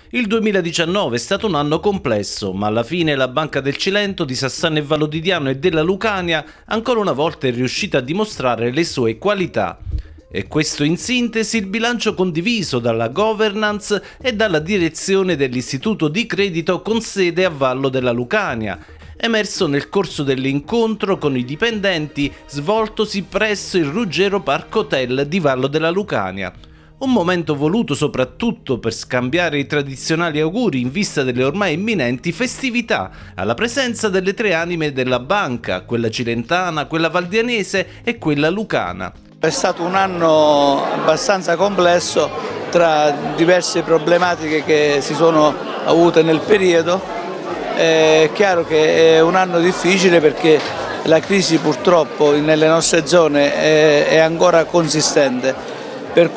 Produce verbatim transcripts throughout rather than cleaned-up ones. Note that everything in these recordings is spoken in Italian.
Il duemiladiciannove è stato un anno complesso, ma alla fine la Banca del Cilento, di Sassano e Vallodidiano e della Lucania ancora una volta è riuscita a dimostrare le sue qualità. E questo in sintesi il bilancio condiviso dalla governance e dalla direzione dell'istituto di credito con sede a Vallo della Lucania, emerso nel corso dell'incontro con i dipendenti svoltosi presso il Ruggero Park Hotel di Vallo della Lucania. Un momento voluto soprattutto per scambiare i tradizionali auguri in vista delle ormai imminenti festività, alla presenza delle tre anime della banca, quella cilentana, quella valdianese e quella lucana. È stato un anno abbastanza complesso tra diverse problematiche che si sono avute nel periodo. È chiaro che è un anno difficile perché la crisi purtroppo nelle nostre zone è ancora consistente. Per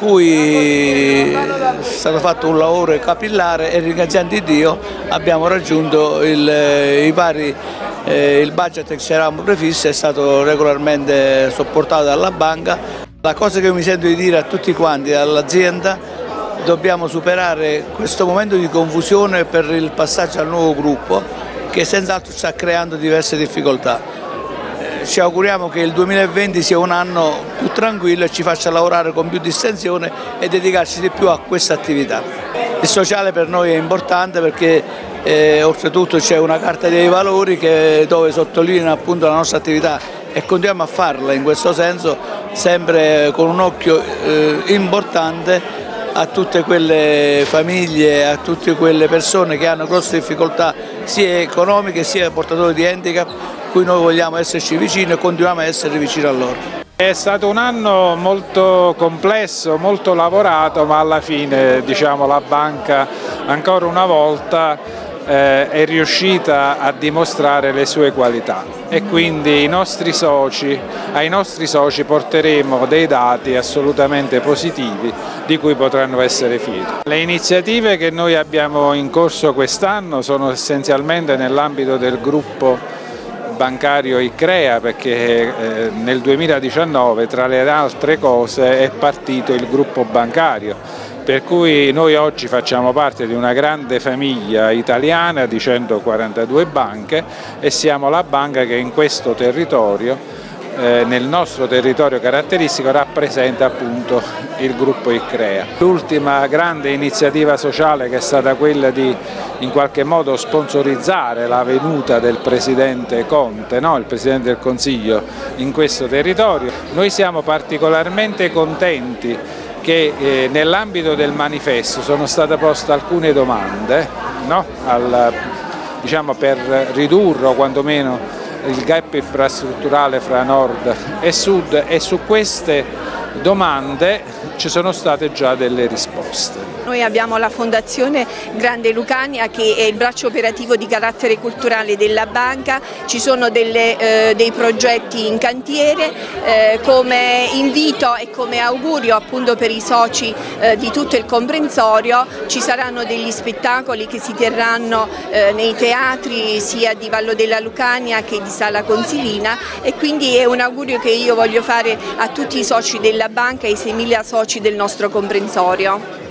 cui è stato fatto un lavoro capillare e ringraziando Dio abbiamo raggiunto il, i vari, eh, il budget che ci eravamo prefissi, è stato regolarmente sopportato dalla banca. La cosa che mi sento di dire a tutti quanti, all'azienda, dobbiamo superare questo momento di confusione per il passaggio al nuovo gruppo che senz'altro sta creando diverse difficoltà. Ci auguriamo che il duemilaventi sia un anno più tranquillo e ci faccia lavorare con più distensione e dedicarci di più a questa attività. Il sociale per noi è importante perché eh, oltretutto c'è una carta dei valori che, dove sottolinea appunto la nostra attività e continuiamo a farla in questo senso, sempre con un occhio eh, importante a tutte quelle famiglie, a tutte quelle persone che hanno grosse difficoltà sia economiche sia portatori di handicap, cui noi vogliamo esserci vicini e continuiamo a essere vicini a loro. È stato un anno molto complesso, molto lavorato, ma alla fine diciamo, la banca ancora una volta eh, è riuscita a dimostrare le sue qualità e quindi i nostri soci, ai nostri soci porteremo dei dati assolutamente positivi di cui potranno essere fieri. Le iniziative che noi abbiamo in corso quest'anno sono essenzialmente nell'ambito del gruppo bancario ICCREA, perché eh, nel duemiladiciannove tra le altre cose è partito il gruppo bancario, per cui noi oggi facciamo parte di una grande famiglia italiana di centoquarantadue banche e siamo la banca che in questo territorio, eh, nel nostro territorio caratteristico, rappresenta appunto il gruppo ICCREA. L'ultima grande iniziativa sociale che è stata quella di in qualche modo sponsorizzare la venuta del Presidente Conte, no? Il Presidente del Consiglio in questo territorio. Noi siamo particolarmente contenti che eh, nell'ambito del manifesto sono state poste alcune domande, no? Al, diciamo, per ridurre o quantomeno il gap infrastrutturale fra nord e sud, e su queste domande ci sono state già delle risposte. Noi abbiamo la Fondazione Grande Lucania che è il braccio operativo di carattere culturale della banca, ci sono delle, eh, dei progetti in cantiere, eh, come invito e come augurio appunto per i soci eh, di tutto il comprensorio ci saranno degli spettacoli che si terranno eh, nei teatri sia di Vallo della Lucania che di Sala Consilina, e quindi è un augurio che io voglio fare a tutti i soci della banca e ai seimila soci del nostro comprensorio.